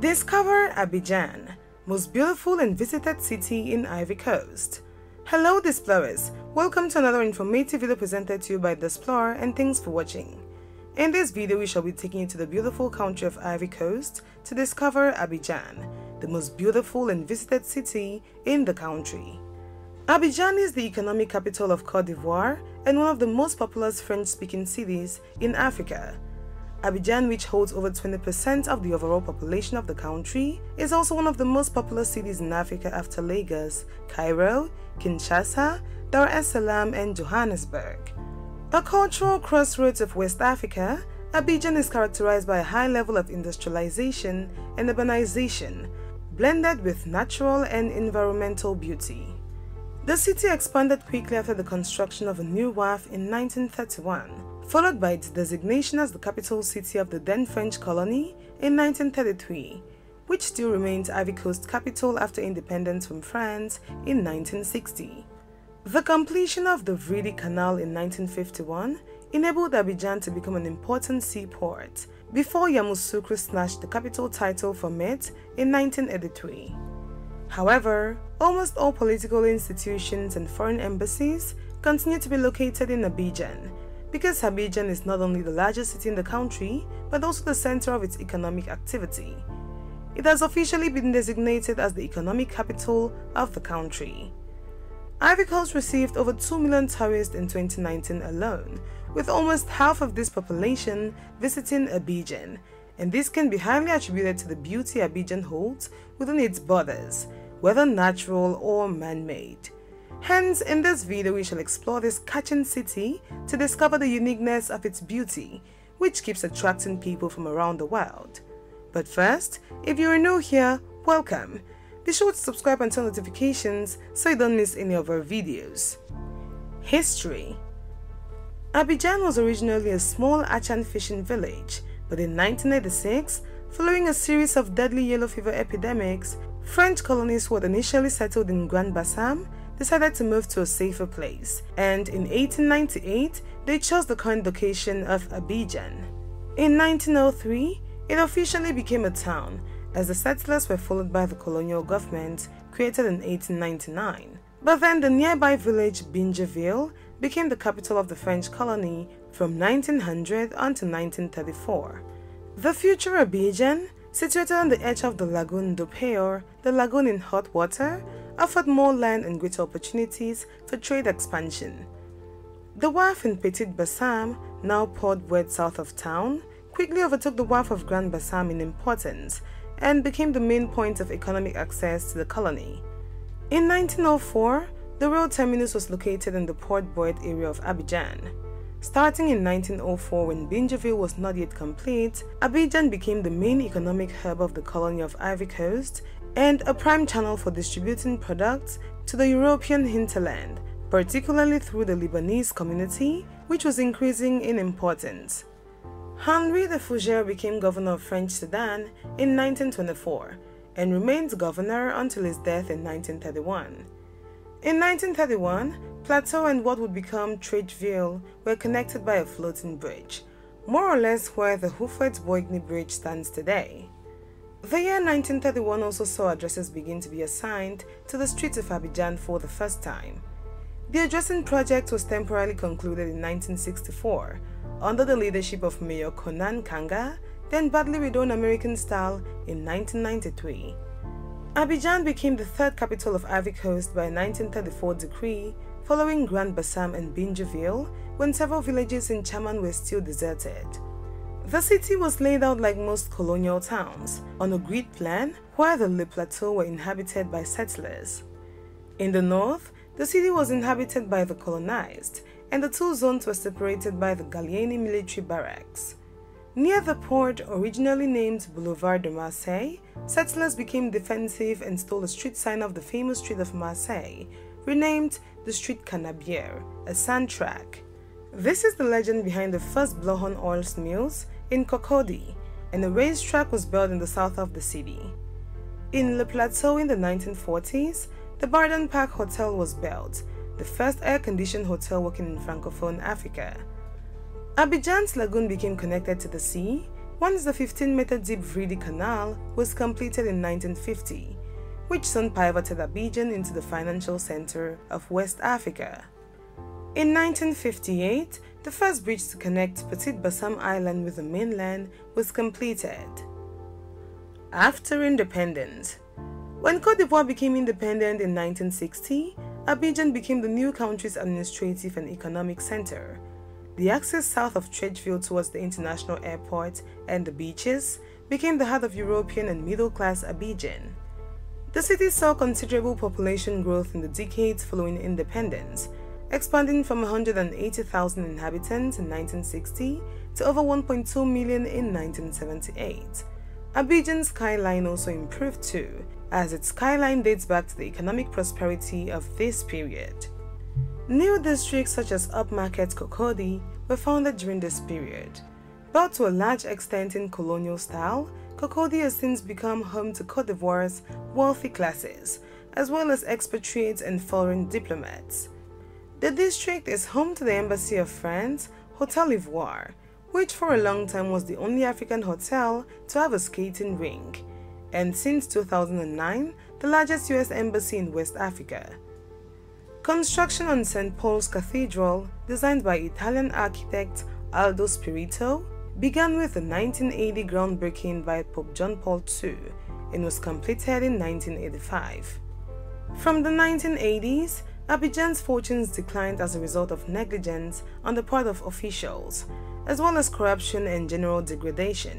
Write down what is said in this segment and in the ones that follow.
Discover Abidjan, most beautiful and visited city in Ivory Coast. Hello Displorers, welcome to another informative video presented to you by Displorer, and thanks for watching. In this video we shall be taking you to the beautiful country of Ivory Coast to discover Abidjan, the most beautiful and visited city in the country. Abidjan is the economic capital of Côte d'Ivoire and one of the most populous French-speaking cities in Africa. Abidjan, which holds over 20% of the overall population of the country, is also one of the most populous cities in Africa after Lagos, Cairo, Kinshasa, Dar es Salaam, and Johannesburg. A cultural crossroads of West Africa, Abidjan is characterized by a high level of industrialization and urbanization, blended with natural and environmental beauty. The city expanded quickly after the construction of a new wharf in 1931, followed by its designation as the capital city of the then French colony in 1933, which still remains Ivory Coast capital after independence from France in 1960. The completion of the Vridi Canal in 1951 enabled Abidjan to become an important seaport, before Yamoussoukro snatched the capital title from it in 1983. However, almost all political institutions and foreign embassies continue to be located in Abidjan, because Abidjan is not only the largest city in the country, but also the center of its economic activity. It has officially been designated as the economic capital of the country. Ivory Coast received over 2 million tourists in 2019 alone, with almost half of this population visiting Abidjan, and this can be highly attributed to the beauty Abidjan holds within its borders, whether natural or man-made. Hence, in this video we shall explore this catching city to discover the uniqueness of its beauty, which keeps attracting people from around the world. But first, if you are new here, welcome. Be sure to subscribe and turn notifications so you don't miss any of our videos. History. Abidjan was originally a small Achan fishing village, but in 1986, following a series of deadly yellow fever epidemics, French colonists who had initially settled in Grand Bassam decided to move to a safer place, and in 1898 they chose the current location of Abidjan. In 1903, it officially became a town, as the settlers were followed by the colonial government created in 1899. But then the nearby village Bingerville became the capital of the French colony from 1900 until 1934. The future Abidjan, situated on the edge of the Lagoon d'Opéor, the lagoon in hot water, offered more land and greater opportunities for trade expansion. The wharf in Petit Bassam, now Port Vouet south of town, quickly overtook the wharf of Grand Bassam in importance and became the main point of economic access to the colony. In 1904, the rail terminus was located in the Port Vouet area of Abidjan. Starting in 1904, when Bingerville was not yet complete, Abidjan became the main economic hub of the colony of Ivory Coast and a prime channel for distributing products to the European hinterland, particularly through the Lebanese community, which was increasing in importance. Henri de Fougère became governor of French Sudan in 1924 and remained governor until his death in 1931. In 1931, Plateau and what would become Treichville were connected by a floating bridge, more or less where the Houphouët-Boigny Bridge stands today. The year 1931 also saw addresses begin to be assigned to the streets of Abidjan for the first time. The addressing project was temporarily concluded in 1964 under the leadership of Mayor Konan Kanga, then badly redone American style in 1993. Abidjan became the third capital of Ivory Coast by a 1934 decree following Grand Bassam and Bingerville, when several villages in Chaman were still deserted. The city was laid out like most colonial towns, on a grid plan where the Le Plateau were inhabited by settlers. In the north, the city was inhabited by the colonized, and the two zones were separated by the Gallieni military barracks. Near the port, originally named Boulevard de Marseille, settlers became defensive and stole a street sign of the famous street of Marseille, renamed the Street Canabière, a sand track. This is the legend behind the first blowhorn oil mills in Cocody, and a racetrack was built in the south of the city. In Le Plateau in the 1940s, the Barden Park Hotel was built, the first air-conditioned hotel working in Francophone Africa. Abidjan's lagoon became connected to the sea, once the 15-meter deep Vridi Canal was completed in 1950, which soon pivoted Abidjan into the financial center of West Africa. In 1958, the first bridge to connect Petit Bassam Island with the mainland was completed. After independence, when Côte d'Ivoire became independent in 1960, Abidjan became the new country's administrative and economic center. The access south of Treichville towards the international airport and the beaches became the heart of European and middle-class Abidjan. The city saw considerable population growth in the decades following independence, expanding from 180,000 inhabitants in 1960 to over 1.2 million in 1978. Abidjan's skyline also improved too, as its skyline dates back to the economic prosperity of this period. New districts such as Upmarket Cocody were founded during this period. Built to a large extent in colonial style, Cocody has since become home to Côte d'Ivoire's wealthy classes, as well as expatriates and foreign diplomats. The district is home to the Embassy of France, Hotel Ivoire, which for a long time was the only African hotel to have a skating rink, and since 2009, the largest US embassy in West Africa. Construction on St. Paul's Cathedral, designed by Italian architect Aldo Spirito, began with the 1980 groundbreaking by Pope John Paul II and was completed in 1985. From the 1980s, Abidjan's fortunes declined as a result of negligence on the part of officials, as well as corruption and general degradation.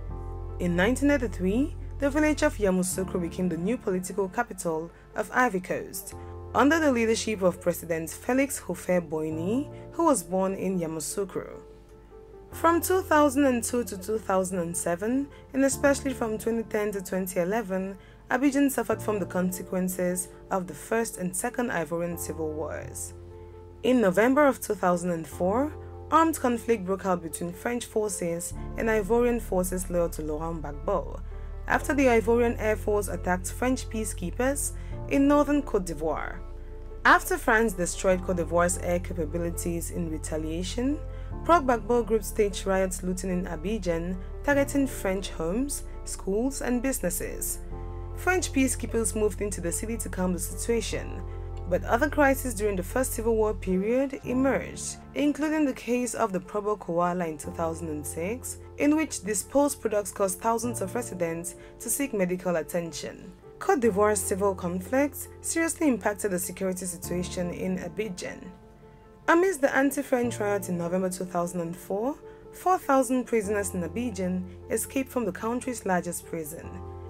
In 1983, the village of Yamoussoukro became the new political capital of Ivory Coast, under the leadership of President Félix Houphouët-Boigny, who was born in Yamoussoukro. From 2002 to 2007, and especially from 2010 to 2011, Abidjan suffered from the consequences of the First and Second Ivorian Civil Wars. In November of 2004, armed conflict broke out between French forces and Ivorian forces loyal to Laurent Gbagbo, after the Ivorian Air Force attacked French peacekeepers in northern Côte d'Ivoire. After France destroyed Côte d'Ivoire's air capabilities in retaliation, pro-Gbagbo groups staged riots looting in Abidjan, targeting French homes, schools, and businesses. French peacekeepers moved into the city to calm the situation, but other crises during the First Civil War period emerged, including the case of the Probo Koala in 2006, in which disposed products caused thousands of residents to seek medical attention. Côte d'Ivoire's civil conflicts seriously impacted the security situation in Abidjan. Amidst the anti-French riot in November 2004, 4,000 prisoners in Abidjan escaped from the country's largest prison.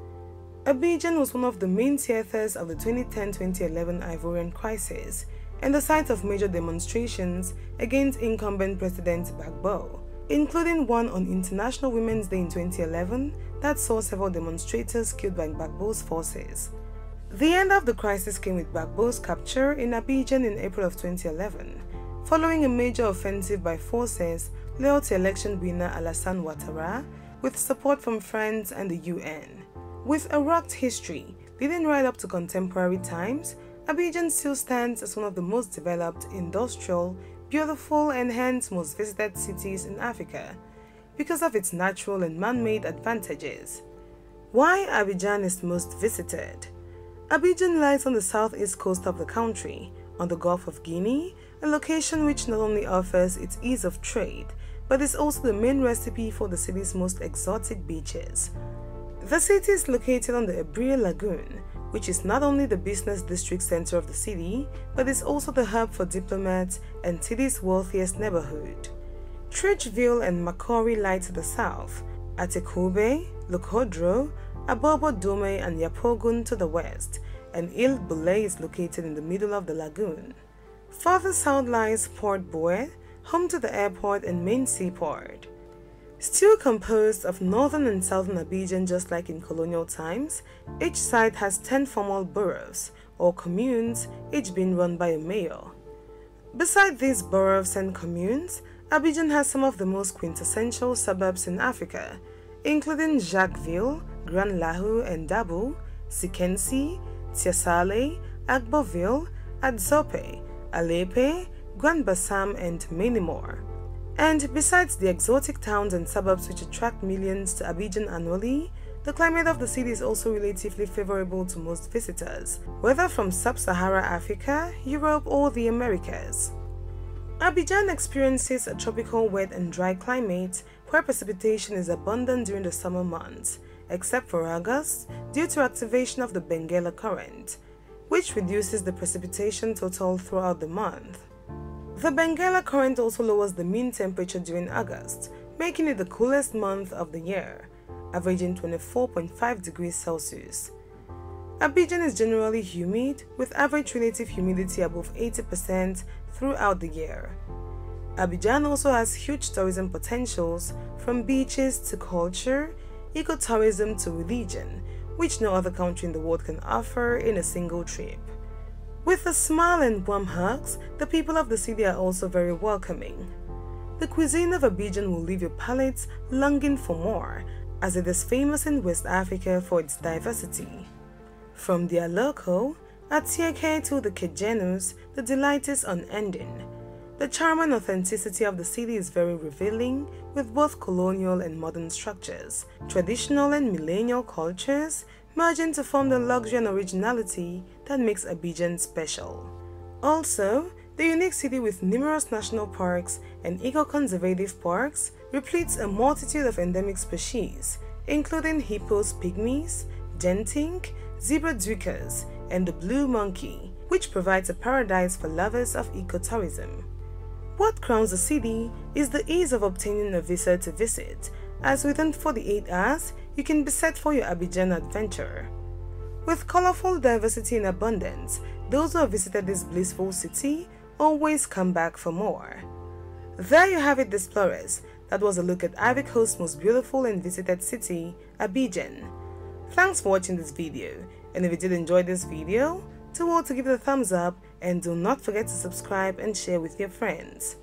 Abidjan was one of the main theaters of the 2010-2011 Ivorian crisis and the site of major demonstrations against incumbent President Gbagbo, including one on International Women's Day in 2011 that saw several demonstrators killed by Gbagbo's forces. The end of the crisis came with Gbagbo's capture in Abidjan in April of 2011, following a major offensive by forces loyal to election winner Alassane Ouattara, with support from France and the UN. With a rugged history leading right up to contemporary times, Abidjan still stands as one of the most developed, industrial, beautiful, and hence most visited cities in Africa because of its natural and man-made advantages. Why Abidjan is most visited? Abidjan lies on the southeast coast of the country, on the Gulf of Guinea, a location which not only offers its ease of trade, but is also the main recipe for the city's most exotic beaches. The city is located on the Ebrie Lagoon, which is not only the business district center of the city, but is also the hub for diplomats and city's wealthiest neighborhood. Treichville and Makori lie to the south, Atekube, Lokodro, Abobo Dome, and Yapogun to the west, and Ile Boulay is located in the middle of the lagoon. Further south lies Port Bouet, home to the airport and main seaport. Still composed of northern and southern Abidjan just like in colonial times, each site has 10 formal boroughs, or communes, each being run by a mayor. Beside these boroughs and communes, Abidjan has some of the most quintessential suburbs in Africa, including Jacquesville, Grand Lahou and Dabo, Sikensi, Tiasale, Agboville, Adzope, Alepe, Grand Bassam, and many more. And besides the exotic towns and suburbs which attract millions to Abidjan annually, the climate of the city is also relatively favorable to most visitors, whether from sub-Saharan Africa, Europe, or the Americas. Abidjan experiences a tropical wet and dry climate where precipitation is abundant during the summer months, except for August due to activation of the Benguela Current, which reduces the precipitation total throughout the month. The Benguela Current also lowers the mean temperature during August, making it the coolest month of the year, averaging 24.5 degrees Celsius. Abidjan is generally humid, with average relative humidity above 80% throughout the year. Abidjan also has huge tourism potentials, from beaches to culture, ecotourism to religion, which no other country in the world can offer in a single trip. With a smile and warm hugs, the people of the city are also very welcoming. The cuisine of Abidjan will leave your palate longing for more, as it is famous in West Africa for its diversity. From the Aloko, Atieke to the Kejenus, the delight is unending. The charm and authenticity of the city is very revealing, with both colonial and modern structures, traditional and millennial cultures, merging to form the luxury and originality that makes Abidjan special. Also, the unique city with numerous national parks and eco-conservative parks repletes a multitude of endemic species, including hippos pygmies, gentink, zebra duikers, and the blue monkey, which provides a paradise for lovers of ecotourism. What crowns the city is the ease of obtaining a visa to visit, as within 48 hours, you can be set for your Abidjan adventure. With colorful diversity and abundance, those who have visited this blissful city always come back for more. There you have it, explorers. That was a look at Ivory Coast's most beautiful and visited city, Abidjan. Thanks for watching this video, and if you did enjoy this video, do well to give it a thumbs up and do not forget to subscribe and share with your friends.